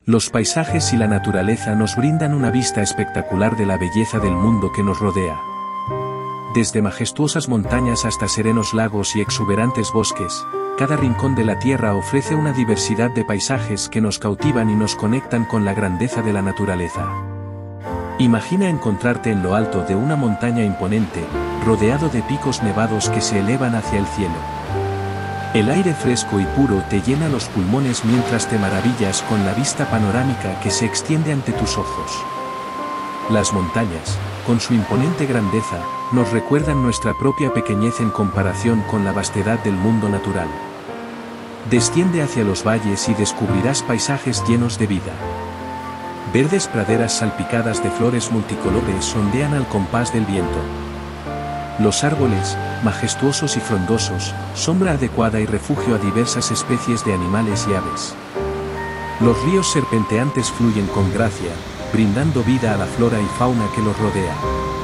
Los paisajes y la naturaleza nos brindan una vista espectacular de la belleza del mundo que nos rodea. Desde majestuosas montañas hasta serenos lagos y exuberantes bosques, cada rincón de la Tierra ofrece una diversidad de paisajes que nos cautivan y nos conectan con la grandeza de la naturaleza. Imagina encontrarte en lo alto de una montaña imponente, rodeado de picos nevados que se elevan hacia el cielo. El aire fresco y puro te llena los pulmones mientras te maravillas con la vista panorámica que se extiende ante tus ojos. Las montañas, con su imponente grandeza, nos recuerdan nuestra propia pequeñez en comparación con la vastedad del mundo natural. Desciende hacia los valles y descubrirás paisajes llenos de vida. Verdes praderas salpicadas de flores multicolores ondean al compás del viento. Los árboles, majestuosos y frondosos, sombra adecuada y refugio a diversas especies de animales y aves. Los ríos serpenteantes fluyen con gracia, brindando vida a la flora y fauna que los rodea.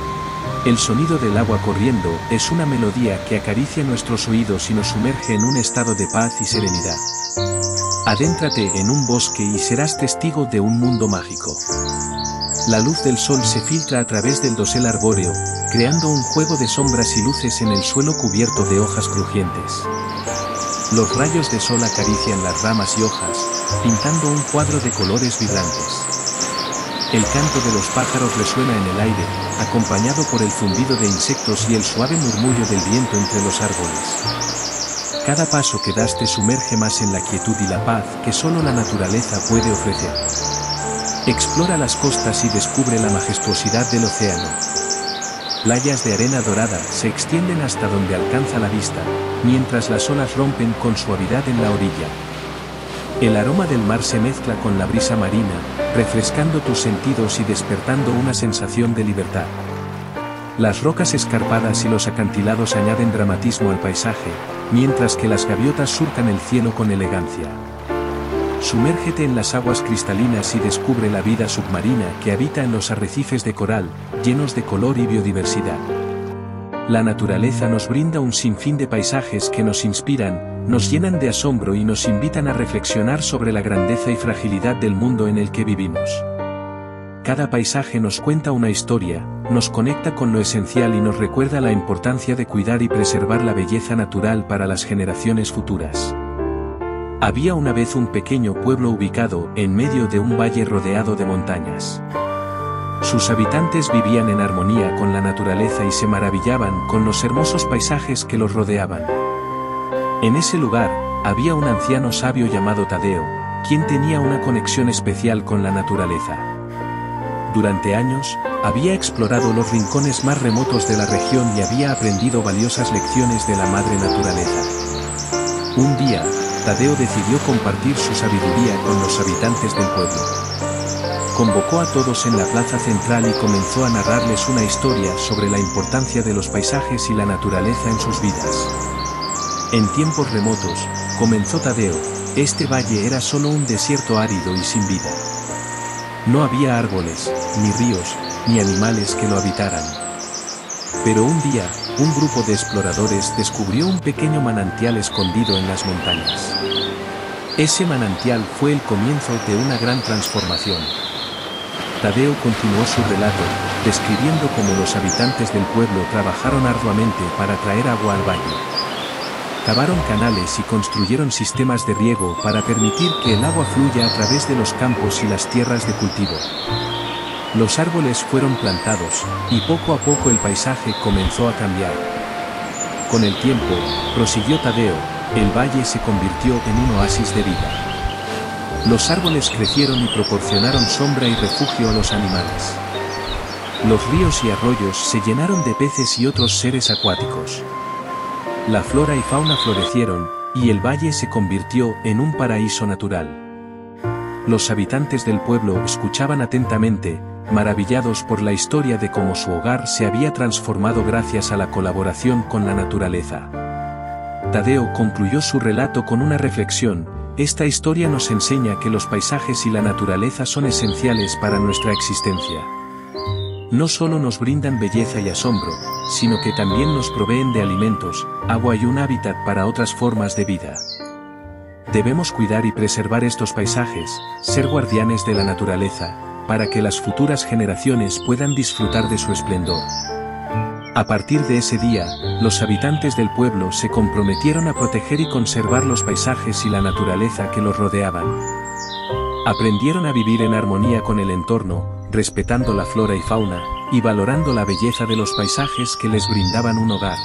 El sonido del agua corriendo es una melodía que acaricia nuestros oídos y nos sumerge en un estado de paz y serenidad. Adéntrate en un bosque y serás testigo de un mundo mágico. La luz del sol se filtra a través del dosel arbóreo, creando un juego de sombras y luces en el suelo cubierto de hojas crujientes. Los rayos de sol acarician las ramas y hojas, pintando un cuadro de colores vibrantes. El canto de los pájaros resuena en el aire, acompañado por el zumbido de insectos y el suave murmullo del viento entre los árboles. Cada paso que das te sumerge más en la quietud y la paz que solo la naturaleza puede ofrecer. Explora las costas y descubre la majestuosidad del océano. Playas de arena dorada se extienden hasta donde alcanza la vista, mientras las olas rompen con suavidad en la orilla. El aroma del mar se mezcla con la brisa marina, refrescando tus sentidos y despertando una sensación de libertad. Las rocas escarpadas y los acantilados añaden dramatismo al paisaje, mientras que las gaviotas surcan el cielo con elegancia. Sumérgete en las aguas cristalinas y descubre la vida submarina que habita en los arrecifes de coral, llenos de color y biodiversidad. La naturaleza nos brinda un sinfín de paisajes que nos inspiran, nos llenan de asombro y nos invitan a reflexionar sobre la grandeza y fragilidad del mundo en el que vivimos. Cada paisaje nos cuenta una historia, nos conecta con lo esencial y nos recuerda la importancia de cuidar y preservar la belleza natural para las generaciones futuras. Había una vez un pequeño pueblo ubicado en medio de un valle rodeado de montañas. Sus habitantes vivían en armonía con la naturaleza y se maravillaban con los hermosos paisajes que los rodeaban. En ese lugar, había un anciano sabio llamado Tadeo, quien tenía una conexión especial con la naturaleza. Durante años, había explorado los rincones más remotos de la región y había aprendido valiosas lecciones de la madre naturaleza. Un día, Tadeo decidió compartir su sabiduría con los habitantes del pueblo. Convocó a todos en la plaza central y comenzó a narrarles una historia sobre la importancia de los paisajes y la naturaleza en sus vidas. En tiempos remotos, comenzó Tadeo, este valle era solo un desierto árido y sin vida. No había árboles, ni ríos, ni animales que lo habitaran. Pero un día, un grupo de exploradores descubrió un pequeño manantial escondido en las montañas. Ese manantial fue el comienzo de una gran transformación. Tadeo continuó su relato, describiendo cómo los habitantes del pueblo trabajaron arduamente para traer agua al valle. Cavaron canales y construyeron sistemas de riego para permitir que el agua fluya a través de los campos y las tierras de cultivo. Los árboles fueron plantados, y poco a poco el paisaje comenzó a cambiar. Con el tiempo, prosiguió Tadeo, el valle se convirtió en un oasis de vida. Los árboles crecieron y proporcionaron sombra y refugio a los animales. Los ríos y arroyos se llenaron de peces y otros seres acuáticos. La flora y fauna florecieron, y el valle se convirtió en un paraíso natural. Los habitantes del pueblo escuchaban atentamente, maravillados por la historia de cómo su hogar se había transformado gracias a la colaboración con la naturaleza. Tadeo concluyó su relato con una reflexión: esta historia nos enseña que los paisajes y la naturaleza son esenciales para nuestra existencia. No solo nos brindan belleza y asombro, sino que también nos proveen de alimentos, agua y un hábitat para otras formas de vida. Debemos cuidar y preservar estos paisajes, ser guardianes de la naturaleza, para que las futuras generaciones puedan disfrutar de su esplendor. A partir de ese día, los habitantes del pueblo se comprometieron a proteger y conservar los paisajes y la naturaleza que los rodeaban. Aprendieron a vivir en armonía con el entorno, respetando la flora y fauna, y valorando la belleza de los paisajes que les brindaban un hogar.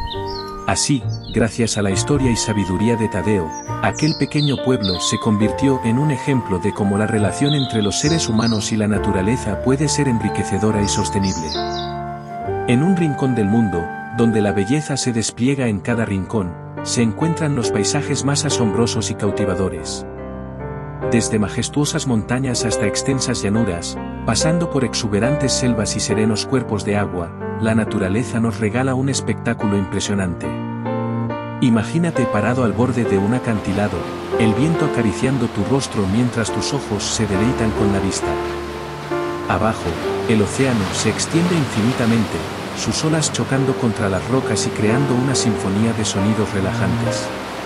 Así, gracias a la historia y sabiduría de Tadeo, aquel pequeño pueblo se convirtió en un ejemplo de cómo la relación entre los seres humanos y la naturaleza puede ser enriquecedora y sostenible. En un rincón del mundo, donde la belleza se despliega en cada rincón, se encuentran los paisajes más asombrosos y cautivadores. Desde majestuosas montañas hasta extensas llanuras, pasando por exuberantes selvas y serenos cuerpos de agua, la naturaleza nos regala un espectáculo impresionante. Imagínate parado al borde de un acantilado, el viento acariciando tu rostro mientras tus ojos se deleitan con la vista. Abajo, el océano se extiende infinitamente, sus olas chocando contra las rocas y creando una sinfonía de sonidos relajantes.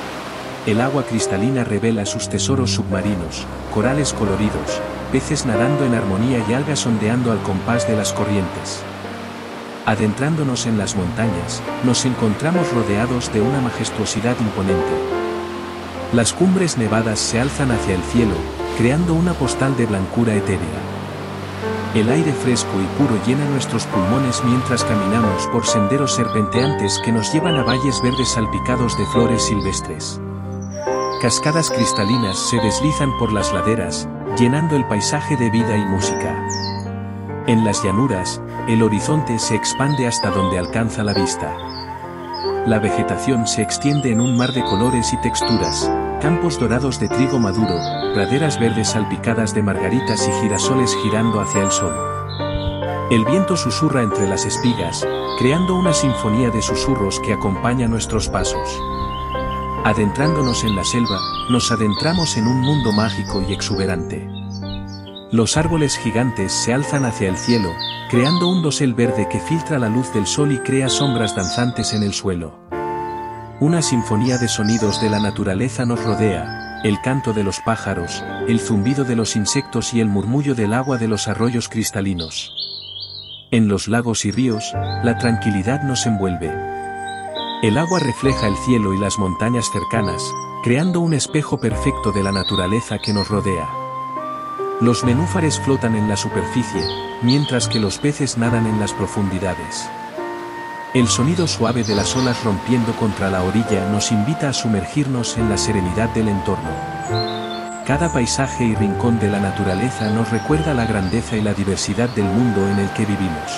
El agua cristalina revela sus tesoros submarinos, corales coloridos, peces nadando en armonía y algas ondeando al compás de las corrientes. Adentrándonos en las montañas, nos encontramos rodeados de una majestuosidad imponente. Las cumbres nevadas se alzan hacia el cielo, creando una postal de blancura etérea. El aire fresco y puro llena nuestros pulmones mientras caminamos por senderos serpenteantes que nos llevan a valles verdes salpicados de flores silvestres. Cascadas cristalinas se deslizan por las laderas, llenando el paisaje de vida y música. En las llanuras, el horizonte se expande hasta donde alcanza la vista. La vegetación se extiende en un mar de colores y texturas, campos dorados de trigo maduro, praderas verdes salpicadas de margaritas y girasoles girando hacia el sol. El viento susurra entre las espigas, creando una sinfonía de susurros que acompaña nuestros pasos. Adentrándonos en la selva, nos adentramos en un mundo mágico y exuberante. Los árboles gigantes se alzan hacia el cielo, creando un dosel verde que filtra la luz del sol y crea sombras danzantes en el suelo. Una sinfonía de sonidos de la naturaleza nos rodea, el canto de los pájaros, el zumbido de los insectos y el murmullo del agua de los arroyos cristalinos. En los lagos y ríos, la tranquilidad nos envuelve. El agua refleja el cielo y las montañas cercanas, creando un espejo perfecto de la naturaleza que nos rodea. Los nenúfares flotan en la superficie, mientras que los peces nadan en las profundidades. El sonido suave de las olas rompiendo contra la orilla nos invita a sumergirnos en la serenidad del entorno. Cada paisaje y rincón de la naturaleza nos recuerda la grandeza y la diversidad del mundo en el que vivimos.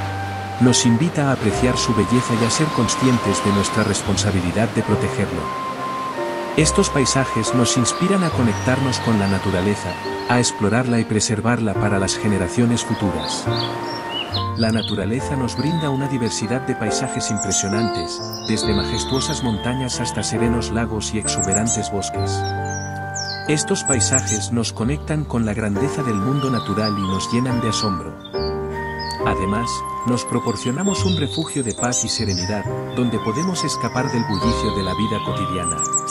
Nos invita a apreciar su belleza y a ser conscientes de nuestra responsabilidad de protegerlo. Estos paisajes nos inspiran a conectarnos con la naturaleza, a explorarla y preservarla para las generaciones futuras. La naturaleza nos brinda una diversidad de paisajes impresionantes, desde majestuosas montañas hasta serenos lagos y exuberantes bosques. Estos paisajes nos conectan con la grandeza del mundo natural y nos llenan de asombro. Además, nos proporcionamos un refugio de paz y serenidad, donde podemos escapar del bullicio de la vida cotidiana.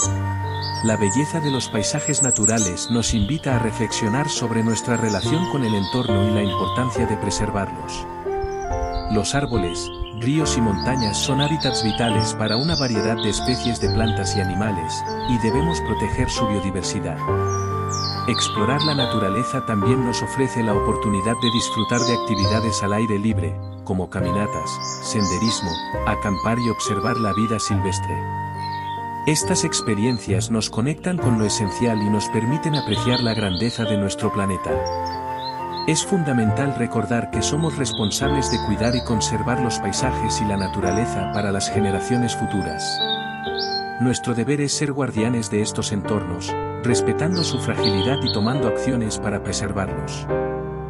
La belleza de los paisajes naturales nos invita a reflexionar sobre nuestra relación con el entorno y la importancia de preservarlos. Los árboles, ríos y montañas son hábitats vitales para una variedad de especies de plantas y animales, y debemos proteger su biodiversidad. Explorar la naturaleza también nos ofrece la oportunidad de disfrutar de actividades al aire libre, como caminatas, senderismo, acampar y observar la vida silvestre. Estas experiencias nos conectan con lo esencial y nos permiten apreciar la grandeza de nuestro planeta. Es fundamental recordar que somos responsables de cuidar y conservar los paisajes y la naturaleza para las generaciones futuras. Nuestro deber es ser guardianes de estos entornos, respetando su fragilidad y tomando acciones para preservarlos.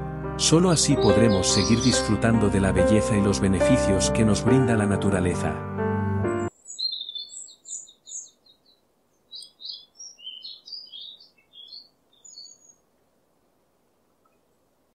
Solo así podremos seguir disfrutando de la belleza y los beneficios que nos brinda la naturaleza.